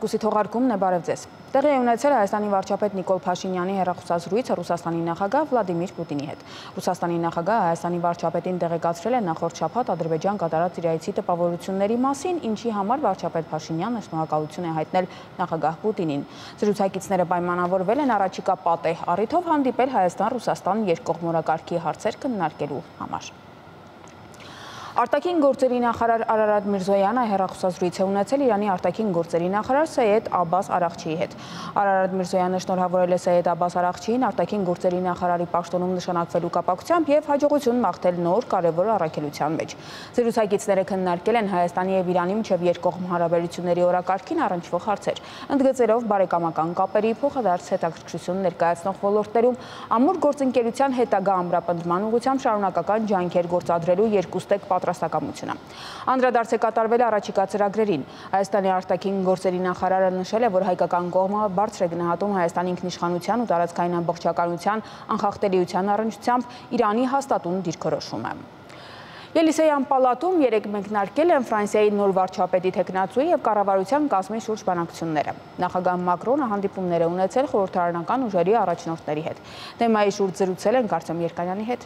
Մարկուսի թողարկումն է, բարև ձեզ։ Տեղի է ունեցել Հայաստանի վարչապետ Նիկոլ Փաշինյանի հեռախոսազրույցը Ռուսաստանի նախագահ Վլադիմիր Պուտինի հետ։ Ռուսաստանի նախագահը Հայաստանի վարչապետին տեղեկացրել է նախորդ շաբաթ Ադրբեջան կատարած իր այցի տպավորությունների մասին, ինչի համար վարչապետ Փաշինյանը շնորհակալություն է հայտնել նախագահ Պուտինին։ Զրուցակիցները պայմանավորվել են առաջիկա պատեհ առիթով հանդիպել Հայաստան-Ռուսաստան երկկողմորակարգի հարցեր քննարկելու համար։ Արտաքին գործերի նախարար Արարատ Միրզոյանը հեռախոսազրույց է ունեցել Իրանի արտաքին գործերի նախարար Սեյեդ Աբբաս Արաղչիի հետ։ Արարատ Միրզոյանը շնորհավորել է Սեյեդ Աբբաս Արաղչիին արտաքին գործերի նախարարի պաշտոնում նշանակվելու կապակցությամբ եւ հաջողություն մաղթել նոր կարևոր առաքելության մեջ։ Զրուցակիցները քննարկել են Հայաստանի եւ Իրանի միջև երկկողմ հարաբերությունների օրակարգին առնչվող հարցեր, ընդգծելով բարեկամական կապերի փոխադարձ հետաքրքրություն ներկայացնող ոլորտներում ամուր գործընկերության հետագա ամրապնդման ուղղությամբ շարունակական ջանքեր գործադրելու երկուստեք պատրաստակամությունը։ Անդրադարձ է կատարվել առաջիկա ծրագրերին։ Հայաստանի արտաքին գործերի նախարարը նշել է, որ հայկական կողմը բարձր է գնահատում Հայաստանի ինքնիշխանության ու տարածքային ամբողջականության անխախտելիության առնչությամբ Իրանի հաստատուն դիրքորոշումը։ Ելիսեյան պալատում երեկ մեկնարկել են Ֆրանսիայի նոր վարչապետի թեկնածուի եւ կառավարության կազմի շուրջ բանակցությունները։ Նախագահ Մակրոնը հանդիպումներ է ունեցել խորհրդարանական ուժերի առաջնորդների հետ։ Թեմայի շուրջ զրուցել են Կարծեմ Երկանյանի հետ։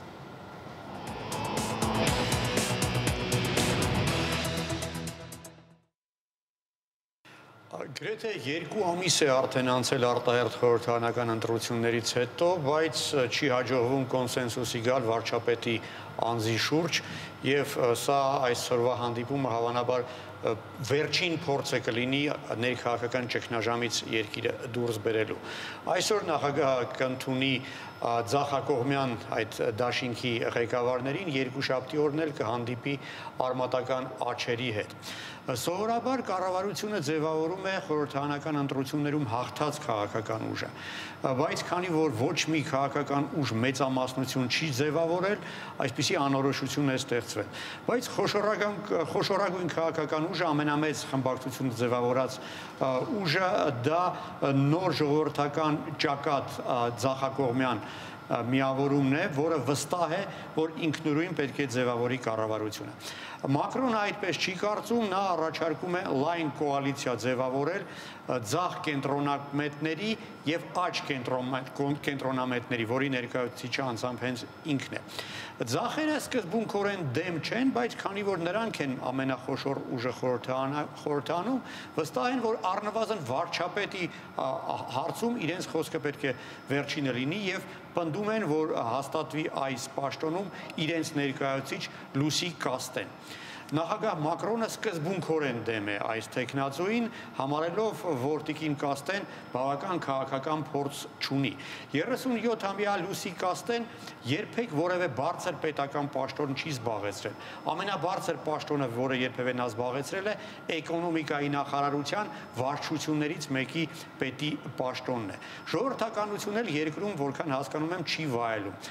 Գրեթե 2 ամիս է արդեն անցել արտահերթ խորհրդարանական ընտրություններից հետո, բայց չի հաջողվում կոնսենսուսի գալ վարչապետի անձի շուրջ եւ սա այսօրվա հանդիպումը հավանաբար վերջին փորձը կլինի ներքաղաքական ճգնաժամից երկիրը դուրս բերելու։ Այսօր նախագահը կընդունի ձախակողմյան այդ դաշինքի ղեկավարներին, երկուշաբթի օրն էլ կհանդիպի արմատական աչերի հետ։ Սովորաբար կառավարությունը ձևավորում է խորհրդարանական ընտրություններում հաղթած քաղաքական ուժը, բայց քանի որ ոչ մի քաղաքական ուժ մեծամասնություն չի ձևավորել, այսպիսի անորոշություն է ստեղծվել։ Բայց խոշորագույն քաղաքական ուժը, ամենամեծ խմբակցություն ձևավորած ուժը դա նոր ժողովրդական ճակատ ձախակողմյան միավորումն է, որը վստահ է, որ ինքնուրույն պետք է ձևավորի կառավարությունը։ Մակրոնը այդպես չի կարծում, նա առաջարկում է լայն կոալիցիա ձևավորել ձախ կենտրոնամետների եւ աջ կենտրոնամետների, որի ներկայացուցիչը անձամբ հենց ինքն է։ Ձախերը սկզբունքորեն դեմ չեն, բայց քանի որ նրանք են ամենախոշոր ուժը խորհրդանում, վստահ են, որ առնվազն վարչապետի հարցում իրենց խոսքը պետք է վերջինը լինի եւ պնդում են, որ հաստատվի այս պաշտոնում իրենց ներկայացուցիչ Լուսի Կաստեն։ Նախագահ Մակրոնը սկզբունքորեն դեմ է այս թեկնածուին, համարելով, որ տիկին Կաստեն բավական քաղաքական փորձ չունի։ 37-ամյա Լուսի Կաստեն երբեք որևէ բարձր պետական պաշտոն չի զբաղեցրել։ Ամենաբարձր պաշտոնը, որը երբևէ նա զբաղեցրել է, էկոնոմիկայի նախարարության վարչություններից մեկի պետի պաշտոնն է։ Ժողովրդականություն էլ երկրում, որքան հասկանում եմ, չի վայելում։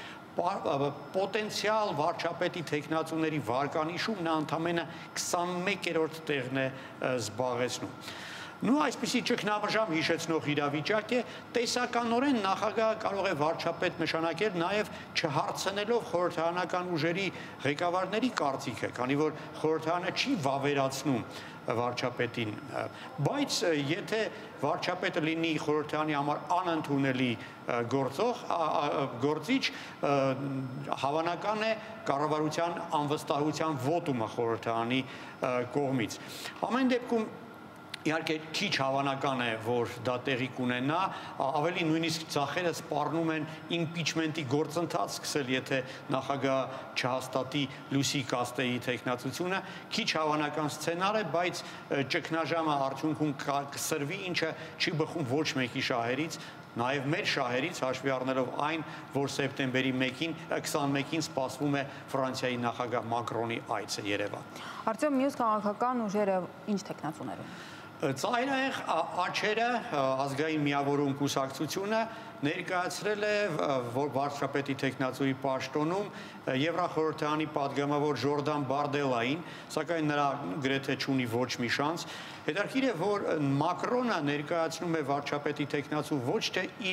Պոտենցիալ վարչապետի թեկնածուների վարկանիշում նա ընդամենը 21-րդ տեղն է զբաղեցնում։ Նու այսպիսի ճգնաժամ հիշեցնող իրավիճակ է, տեսականորեն նախագահը կարող է վարչապետ նշանակել նաև չհարցնելով խորհրդարանական ուժերի ղեկավարների կարծիքը, քանի որ խորհրդարանը չի վավերացնում վարչապետին, բայց եթե վարչապետը լինի խորհրդարանի համար անընդունելի գործիչ, հավանական է կառավարության անվստահության վոտումը խորհրդարանի կողմից։ Ամեն դեպքում իհարկե քիչ հավանական է, որ դա տեղի կունենա, ավելի նույնիսկ ձախերը սպառնում են իմպիչմենտի գործընթաց սկսել, եթե նախագահը չհաստատի Լուսի Կաստեի թեկնածությունը, քիչ հավանական սցենար է, բայց ճգնաժամը արդյունքում կսրվի, ինչը չի բխում ոչ մեկի շահերից, նաև մեր շահերից, հաշվի առնելով այն, որ սեպտեմբերի 21-ին սպասվում է Ֆրանսիայի նախագահ Մակրոնի այցը Երևան։ Արդյոք մյուս քաղաքական ուժերը ինչ թեկնածուներ են։ Ծայրահեղ աչերը ազգային միավորում կուսակցությունը ներկայացրել է վարչապետի թեկնածուի պաշտոնում Եվրախորհրդարանի падգամավոր Ժորդան Բարդելային, սակայն նրա գրեթե չունի ոչ մի շանս։ Հետաքրքիր է, որ Մակրոնը ներկայացնում է վարչապետի թեկնածու ոչ թե իր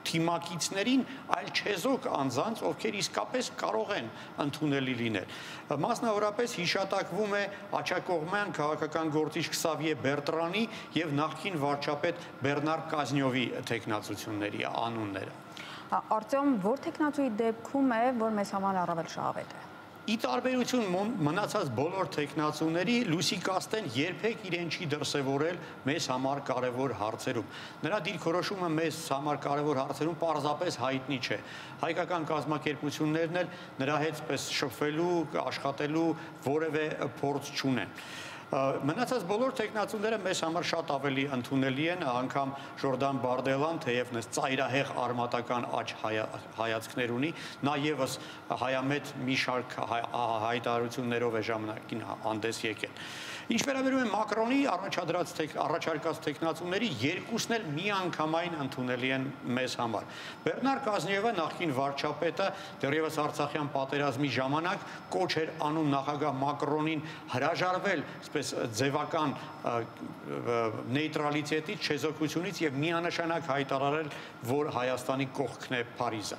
թիմակիցներին, այլ չեզոք անձանց, ովքեր իսկապես կարող են ընդունելի լինել։ Մասնավորապես հիշատակվում է աջակողմյան քաղաքական գործիչ Քսավիե Բերտրանի եւ նախկին վարչապետ Բերնար Կազնյովի թեկնածությունների անունները։ Արտյոմ, որ թեկնածուի դեպքում է, որ մեզ համար առավել շահավետ է։ Ի տարբերություն մնացած բոլոր թեկնածուների, Լուսի Կաստեն երբեք իրեն չի դրսևորել մեզ համար կարևոր հարցերում։ Նրա դիրքորոշումը մեզ համար կարևոր հարցերում պարզապես հայտնի չէ։ Հայկական կազմակերպություններն էլ նրա հետ շփվելու, աշխատելու որևէ փորձ չունեն։ Մնացած բոլոր թեկնածուները մեզ համար շատ ավելի ընդունելի են, անգամ Ժորդան Բարդելան, թեև ծայրահեղ արմատական աճ հայացքներ ունի, նա ևս հայամետ մի շարք հայտարարություններով է ժամանակին հանդես եկել։ Ինչ վերաբերում է Մակրոնի առաջարկած թեկնածուների, երկուսն էլ միանգամայն ընդունելի են մեզ համար։ Բերնար Կազնյևը, նախկին վարչապետը, դեռևս Արցախյան պատերազմի ժամանակ կոչ էր անում նախագահ Մակրոնին հրաժարվել ձևական նեյտրալիտետից, չեզոքությունից եւ միանշանակ հայտարարել, որ Հայաստանի կողքն է Փարիզը։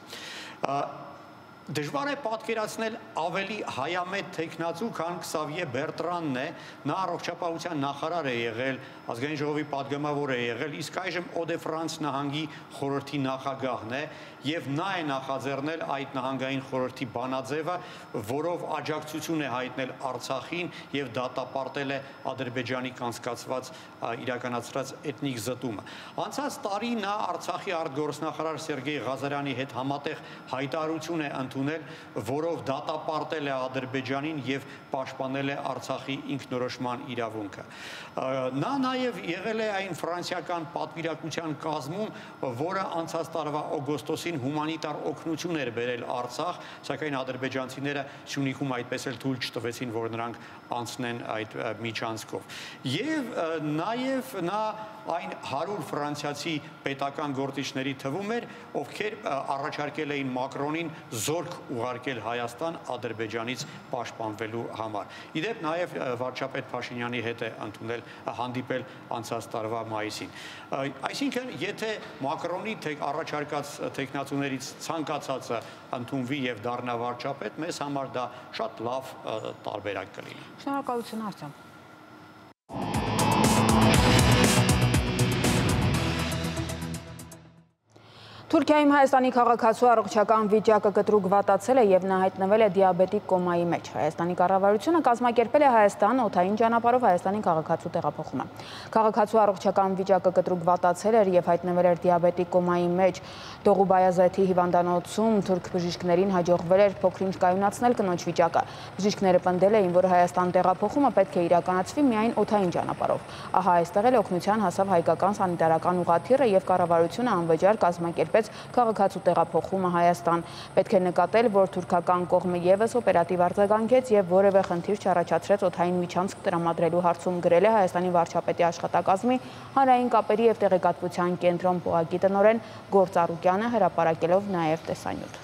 Դժվար է պատկերացնել ավելի հայամետ թեկնածու, քան Քսավիե Բերտրանն է, նա առողջապահության նախարար է եղել, ազգային ժողովի падգամավոր է եղել, իսկ այժմ Օդե-Ֆրանս նահանգի խորհրդի նախագահն է, եւ նա է նախաձեռնել այդ նահանգային խորհրդի բանաձևը, որով աջակցություն է հայտնել Արցախին եւ դատապարտել է Ադրբեջանի կանցկացված իրականացրած էթնիկ զտումը։ Անցած տարի նա Արցախի արտգործնախարար Սերգեյ Ղազարյանի հետ համատեղ հայտարարություն է ընդունել, որով դատապարտել է Ադրբեջանին եւ պաշտպանել է Արցախի ինքնորոշման իրավունքը։ Նա նաեւ եղել է այն ֆրանսիական պատվիրակության կազմում, որը անցած տարվա օգոստոսին հումանիտար օգնություն էր բերել Արցախ, սակայն ադրբեջանցիները Սյունիքում այդպես էլ թույլ չտվեցին, որ նրանք անցնեն այդ միջանցքով։ Եվ նաեւ նա այն 100 ֆրանսիացի պետական գործիչների թվում էր, ովքեր առաջարկել էին Մակրոնին զորք ուղարկել Հայաստան Ադրբեջանից պաշտպանվելու համար։ Իդեպ նաև վարչապետ Փաշինյանի հետ է հանդիպել անցած տարվա մայիսին։ Այսինքն, եթե Մակրոնի առաջարկած թեկնածուներից ցանկացածը ընդունվի եւ դառնա վարչապետ, մեզ համար դա շատ լավ տարբերակ կլինի։ Շնորհակալություն, Արտյոմ։ Թուրքիայում Հայաստանի քաղաքացու առողջական վիճակը կտրուկ վատացել է եւ նա հայտնվել է դիաբետիկ կոմայի մեջ։ Հայաստանի կառավարությունը կազմակերպել է Հայաստան օդային ճանապարհով Հայաստանի քաղաքացու տեղափոխումը։ Քաղաքացու առողջական վիճակը կտրուկ վատացել էր եւ հայտնվել էր դիաբետիկ կոմայի մեջ։ Դողուբայազեթի հիվանդանոցում թուրք բժիշկներին հաջողվել էր փոքրինչ կայունացնել կնոջ վիճակը։ Բժիշկները պնդել էին, որ Հայաստան տեղափոխումը պետք է իրականացվի միայն օդային ճանապարհով։ Ահա այստեղ էլ օգնության հասավ հայկական սանիտարական ուղղաթիռը եւ կառավարությունը անվճար կազմակերպեց քաղաքացու տեղափոխումը Հայաստան։ Պետք է նկատել, որ թուրքական կողմը եւս օպերատիվ արձագանքեց եւ որևէ խնդիր չառաջացրեց օդային միջանցք տրամադրելու հարցում, գրել է Հայաստանի վարչապետի աշխատակազմի հանրային կապերի եւ տեղեկատվության կենտրոն ՊՕԱԿ-ի տնօրեն Գործ Արուկյանը, հրապարակելով նաեւ տեսանյութ։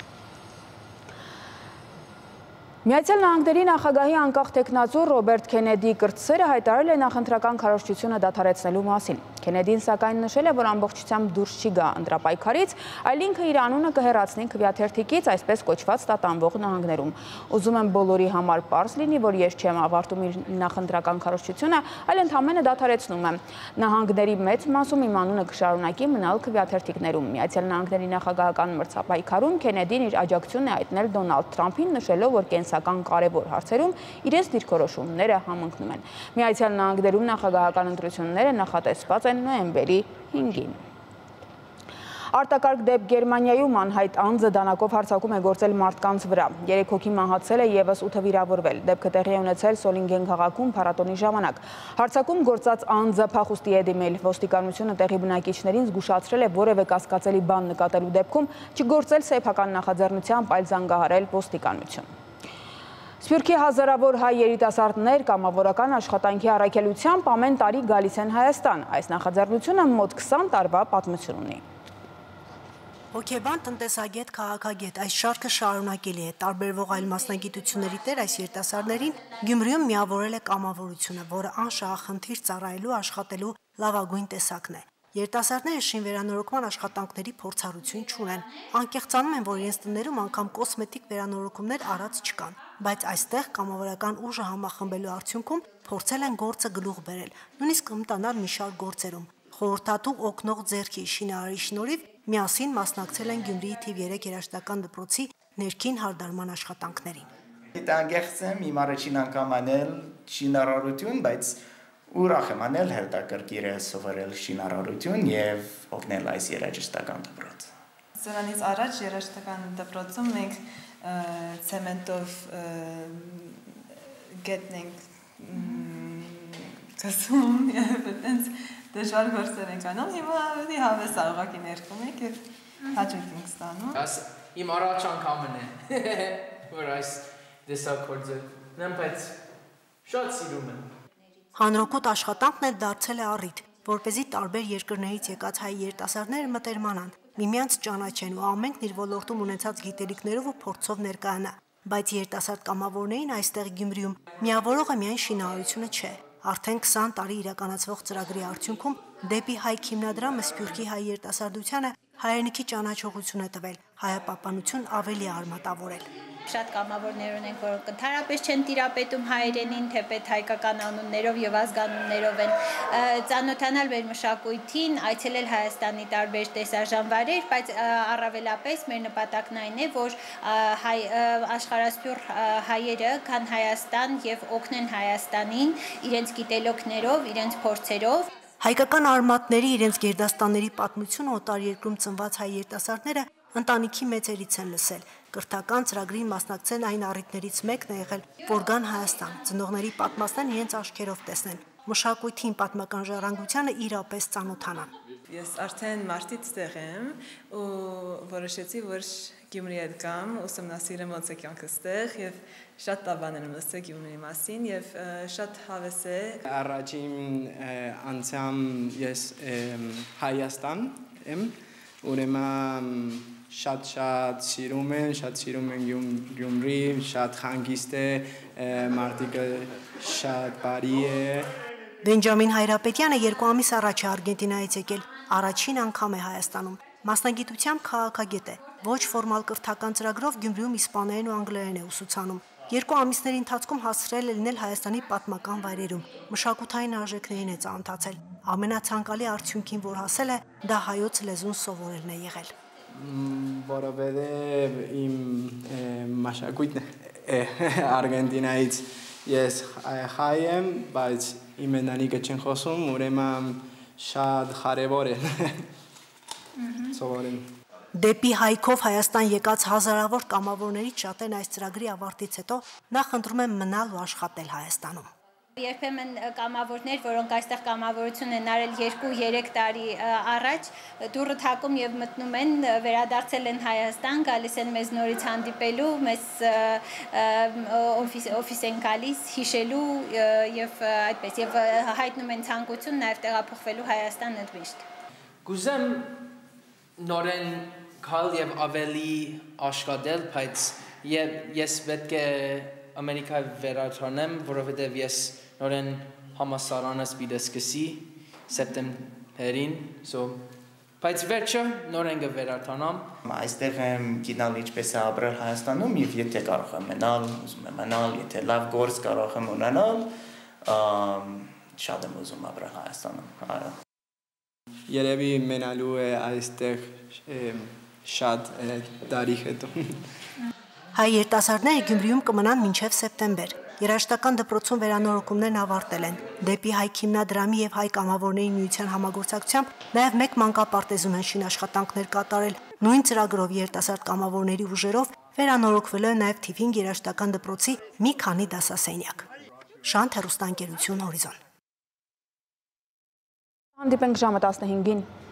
Միացյալ Նահանգների նախագահի անկախ թեկնածու Ռոբերտ Քենեդի կրտսերը հայտարարել է նախընտրական քարոզչությունը դադարեցնելու մասին։ Քենեդին սակայն նշել է, որ ամբողջությամբ դուրս չի գա ընտրապայքարից, այլ ինքը իր անունը կհեռացնի քվեաթերթիկից, այսպես կոչված տատանվող նահանգներում։ Ուզում եմ բոլորի համար պարզ լինի, որ ես չեմ ավարտում իր նախընտրական քարոզչությունը, այլ ընդհանրապես դադարեցնում եմ։ Նահանգների մեծ մասում իմ անունը կշարունակի մնալ քվեաթերթիկներում։ Միացյալ Նահանգների նախագահական մրցապայքարում Քենեդին իր աջակցությունն է հայտնել Դոնալդ Թրամփին, նշելով, որ կենսական կարևոր հարցերում իրենց դիրքորոշումները համընկնում են։ Միացյալ Նահանգներում նախագահական ընտրությունները նախատեսված են նոյեմբերի 5-ին։ Արտակարգ դեպք Գերմանիայում անհայտ անձը դանակով հարձակում է գործել մարդկանց վրա։ 3 հոգի մահացել է եւս 8-ը վիրավորվել։ Դեպքը տեղի է ունեցել Սոլինգեն քաղաքում փառատոնի ժամանակ։ Հարձակում գործած անձը փախուստի է դիմել։ Ոստիկանությունը տեղի բնակիչներին զգուշացրել է որևէ կասկածելի բան նկատելու դեպքում չգործել սեփական նախաձեռնությամբ, այլ զանգահարել ոստիկանություն։ Սփյուռքի հազարավոր հայ երիտասարդներ կամավորական աշխատանքի առաքելությամբ ամեն տարի գալիս են Հայաստան։ Այս նախաձեռնությունը մոտ 20 տարվա պատմություն ունի։ Հոգեբան, տնտեսագետ, քաղաքագետ, այս շարքը շարունակելի է, տարբերվող այլ մասնագիտությունների տեր այս երիտասարդներին Գյումրիում միավորել է կամավորությունը, որը անշահախնդիր ծառայելու աշխատելու լավագույն տեսակն է։ Երիտասարդները շինվերանորոգման աշխատանքների փորձառություն չունեն։ Անկեղծանում են, որ իրենց տներում անգամ կոսմետիկ վերանորոգումներ արած չկան, բայց այստեղ կամավորական ուժը համախմբելու արդյունքում փորձել են գործը գլուխ բերել, նույնիսկ ըմտանալ մի շարք գործերում։ Խորհրդատու օգնող ձեռքի շինարարի շնորհիվ միասին մասնակցել են Գյումրիի թիվ 3 երաժշտական դպրոցի ներքին հարդարման աշխատանքներին։ Անգեղծ եմ իմ առաջին անգամ անել շինարարություն, բայց ուրախ եմ անել հետաքրքիր է սովորել շինարարություն եւ օգնել այս երաժշտական դպրոց։ Սրանից առաջ երաժշտական դպրոցում մենք ցեմենտով գետնենք կասում եւ այդպես դժվար գործեր ենք անում, հիմա ավելի հավես աղակի ներկում ենք եւ հաջող ենք ստանում։ Իմ առաջ անգամն է, որ այս դեսակորդը նամպես շատ սիրում եմ։ Հանրօգուտ աշխատանքն էլ դարձել է առիթ, որպեսզի տարբեր երկրներից եկած հայ երիտասարդները մտերմանան, միմյանց ճանաչեն ու ամենքն իր ոլորտում ունեցած գիտելիքներով ու փորձով ներկայանա։ Բայց երիտասարդ կամավորներին այստեղ Գյումրիում միավորողը միայն շինարարությունը չէ։ Արդեն 20 տարի իրականացվող ծրագրի արդյունքում դեպի Հայք հիմնադրամը Սփյուռքի հայ երիտասարդությանը հայրենիքի ճանաչողություն է տվել, հայապահպանություն ավելի արմատավորել։ Շատ կամավորներ ունենք, որոնք ընդհանրապես չեն տիրապետում հայերենին, թեպետ հայկական անուններով եւ ազգանուններով են ծանոթանալ մեր մշակույթին, այցելել Հայաստանի տարբեր տեսարժանվարեր, բայց առավելապես մեր նպատակն այն է, որ աշխարհասփյուռ հայերը գան Հայաստան եւ օգնեն Հայաստանին իրենց գիտելիքներով, իրենց փորձերով։ Հայկական արմատների իրենց գերդաստանների պատմությունը օտարերկրում ծնված հայ երիտասարդները ընտանիքի մեծերից են լսել։ Կրթական ծրագրին մասնակցել այն առիթներից մեկն է եղել, որ գան Հայաստան, ծնողների պատմածներն իրենց աչքերով տեսնեն, մշակույթին, պատմական ժառանգությանը իրապես ծանոթանան։ Ես արդեն մարտից տեղ եմ ու որոշեցի, որ Գյումրի հետ գամ, ուսումնասիրեմ ոնց է կյանքս տեղ եւ շատ բաներ եմ լսել Գյումրիի մասին եւ շատ հավես է։ Առաջին անգամ ես Հայաստան եմ, ուրեմն շատ սիրում են Գյումրի, շատ խանգիստ է, մարդիկը շատ բարի է։ Բենջամին Հայրապետյանը 2 ամիս առաջ է Արգենտինայից եկել, առաջին անգամ է Հայաստանում։ Մասնագիտությամբ քաղաքագետ է, ոչ ֆորմալ կրթական ծրագրով Գյումրիում իսպաներեն ու անգլերեն է ուսուցանում։ 2 ամիսների ընթացքում հասցրել է լինել Հայաստանի պատմական վայրերում, մշակութային արժեքներին է ծանոթացել։ Ամենացանկալի արդյունքին, որ հասել է, դա հայոց լեզուն սովորելն է եղել։ Որովհետև իմ մշակույթն է Արգենտինայից ես հայ եմ, բայց իմ ընտանիքը չեն խոսում, ուրեմն շատ կարևոր է սովորել։ Դեպի Հայքով Հայաստան եկած հազարավոր կամավորներից շատերն այս ծրագրի ավարտից հետո նախընտրում են մնալ ու աշխատել Հայաստանում։ Երբեմն կամավորներ, որոնք այստեղ կամավորություն են արել 2-3 տարի առաջ, դուռը թակում եւ մտնում են, վերադարձել են Հայաստան, գալիս են մեզ նորից հանդիպելու, մեզ օֆիս են գալիս, հիշելու եւ այդպես եւ հայտնում են ցանկություն նաեւ տեղափոխվելու Հայաստան ընդմիշտ։ Գուզեմ նորեն գալ եւ ավելի աշխատել, բայց ես պետք է Ամերիկա վերադառնամ, որովհետեւ ես նորեն համասարանը պիտի սկսի սեպտեմբերին, բայց վերջը նորեն կվերադառնամ։ Այստեղ եմ գնալ ինչպես է ապրել Հայաստանում եւ եթե կարող եմ մնալ, ուզում եմ մնալ, եթե լավ գործ կարող եմ ունենալ, շատ եմ ուզում ապրել Հայաստանում։ Երևի մնալու է այստեղ շատ տարի հետո։ Հայ երիտասարդները Գյումրիում կմնան մինչև սեպտեմբեր։ Երաժշտական դպրոցում վերանորոգումներն ավարտել են։ Դեպի Հայք հիմնադրամի եւ Հայ կամավորների միության համագործակցությամբ նաեւ մեկ մանկապարտեզում են շինաշխատանքներ կատարել։ Նույն ծրագրով երիտասարդ կամավորների ուժերով վերանորոգվել է նաեւ թիվ 5 երաժշտական դպրոցի մի քանի դասասենյակ։ Շանթ հեռուստաընկերություն Հորիզոն։ Հանդիպենք ժամը 15-ին։